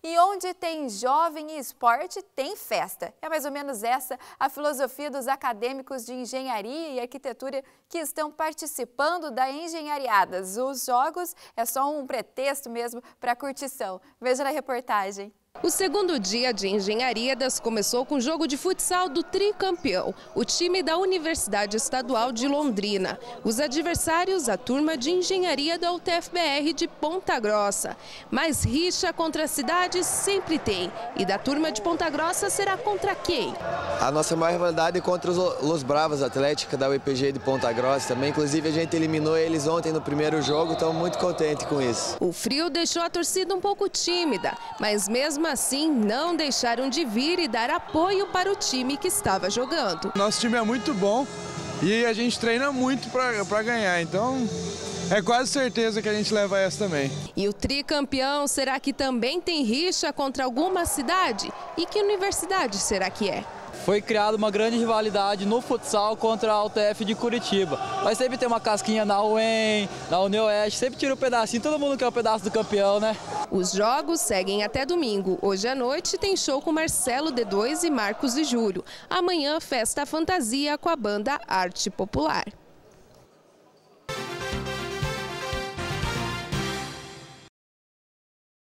E onde tem jovem e esporte, tem festa. É mais ou menos essa a filosofia dos acadêmicos de engenharia e arquitetura que estão participando da Engenhariadas. Os jogos é só um pretexto mesmo para a curtição. Veja na reportagem. O segundo dia de Engenhariadas começou com o jogo de futsal do tricampeão, o time da Universidade Estadual de Londrina. Os adversários, a turma de engenharia da UTFPR de Ponta Grossa. Mas rixa contra a cidade sempre tem. E da turma de Ponta Grossa será contra quem? A nossa maior rivalidade é contra os Los Bravos Atlética da UEPG de Ponta Grossa também. Inclusive a gente eliminou eles ontem no primeiro jogo, estamos muito contentes com isso. O frio deixou a torcida um pouco tímida, mas mesmo assim não deixaram de vir e dar apoio para o time que estava jogando. Nosso time é muito bom e a gente treina muito para ganhar, então é quase certeza que a gente leva essa também. E o tricampeão, será que também tem rixa contra alguma cidade? E que universidade será que é? Foi criada uma grande rivalidade no futsal contra a UTF de Curitiba. Mas sempre tem uma casquinha na UEM, na UniOeste, sempre tira um pedacinho, todo mundo quer um pedaço do campeão, né? Os jogos seguem até domingo. Hoje à noite tem show com Marcelo D2 e Marcos e Júlio. Amanhã, festa fantasia com a banda Arte Popular.